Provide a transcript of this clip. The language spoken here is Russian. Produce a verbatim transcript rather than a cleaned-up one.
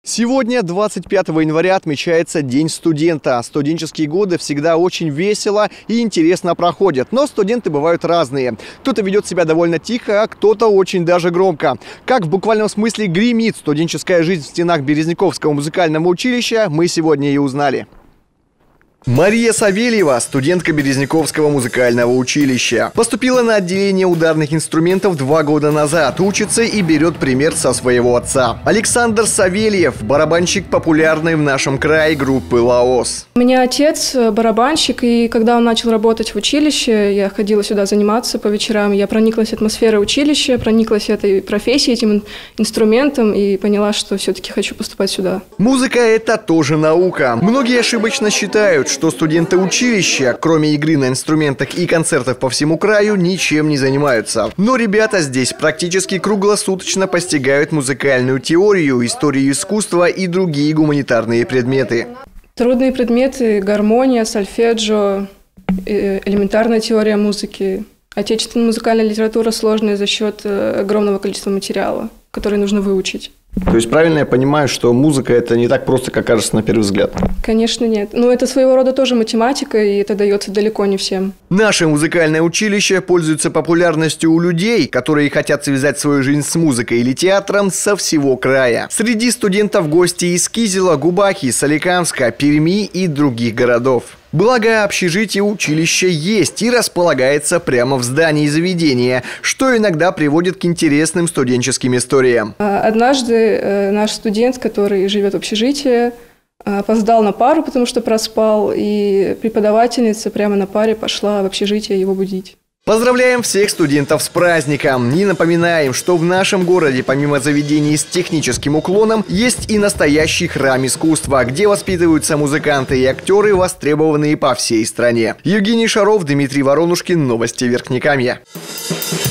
Сегодня, двадцать пятого января, отмечается День студента. Студенческие годы всегда очень весело и интересно проходят. Но студенты бывают разные. Кто-то ведет себя довольно тихо, а кто-то очень даже громко. Как в буквальном смысле гремит студенческая жизнь в стенах Березняковского музыкального училища, мы сегодня и узнали. Мария Савельева, студентка Березняковского музыкального училища. Поступила на отделение ударных инструментов два года назад. Учится и берет пример со своего отца. Александр Савельев, барабанщик популярной в нашем крае группы «Лаос». У меня отец барабанщик, и когда он начал работать в училище, я ходила сюда заниматься по вечерам. Я прониклась атмосферой училища, прониклась этой профессией, этим инструментом и поняла, что все-таки хочу поступать сюда. Музыка – это тоже наука. Многие ошибочно считают, что студенты училища, кроме игры на инструментах и концертов по всему краю, ничем не занимаются. Но ребята здесь практически круглосуточно постигают музыкальную теорию, историю искусства и другие гуманитарные предметы. Трудные предметы – гармония, сольфеджио, элементарная теория музыки. Отечественная музыкальная литература сложная за счет огромного количества материала, который нужно выучить. То есть правильно я понимаю, что музыка – это не так просто, как кажется на первый взгляд? Конечно, нет. Но это своего рода тоже математика, и это дается далеко не всем. Наше музыкальное училище пользуется популярностью у людей, которые хотят связать свою жизнь с музыкой или театром со всего края. Среди студентов гости из Кизела, Губахи, Соликамска, Перми и других городов. Благо, общежитие училища есть и располагается прямо в здании заведения, что иногда приводит к интересным студенческим историям. Однажды наш студент, который живет в общежитии, опоздал на пару, потому что проспал, и преподавательница прямо на паре пошла в общежитие его будить. Поздравляем всех студентов с праздником! И напоминаем, что в нашем городе, помимо заведений с техническим уклоном, есть и настоящий храм искусства, где воспитываются музыканты и актеры, востребованные по всей стране. Евгений Шаров, Дмитрий Воронушкин. Новости Верхнекамья.